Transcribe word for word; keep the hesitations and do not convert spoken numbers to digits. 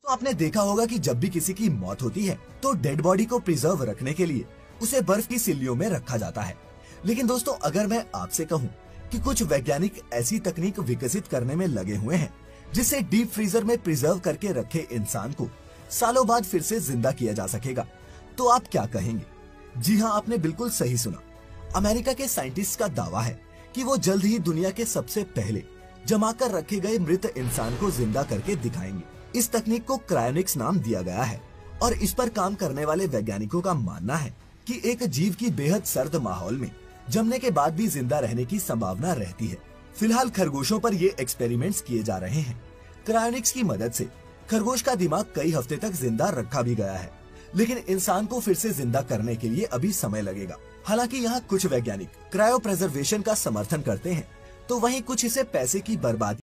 आपने देखा होगा कि जब भी किसी की मौत होती है तो डेड बॉडी को प्रिजर्व रखने के लिए उसे बर्फ की सिल्लियों में रखा जाता है। लेकिन दोस्तों, अगर मैं आपसे कहूं कि कुछ वैज्ञानिक ऐसी तकनीक विकसित करने में लगे हुए हैं जिससे डीप फ्रीजर में प्रिजर्व करके रखे इंसान को सालों बाद फिर से जिंदा किया जा सकेगा, तो आप क्या कहेंगे? जी हाँ, आपने बिल्कुल सही सुना। अमेरिका के साइंटिस्ट का दावा है कि वो जल्द ही दुनिया के सबसे पहले जमा कर रखे गए मृत इंसान को जिंदा करके दिखाएंगे। इस तकनीक को क्रायोनिक्स नाम दिया गया है और इस पर काम करने वाले वैज्ञानिकों का मानना है कि एक जीव की बेहद सर्द माहौल में जमने के बाद भी जिंदा रहने की संभावना रहती है। फिलहाल खरगोशों पर ये एक्सपेरिमेंट्स किए जा रहे हैं। क्रायोनिक्स की मदद से खरगोश का दिमाग कई हफ्ते तक जिंदा रखा भी गया है, लेकिन इंसान को फिर से जिंदा करने के लिए अभी समय लगेगा। हालांकि यहाँ कुछ वैज्ञानिक क्रायो प्रिजर्वेशन का समर्थन करते हैं, तो वहीं कुछ इसे पैसे की बर्बादी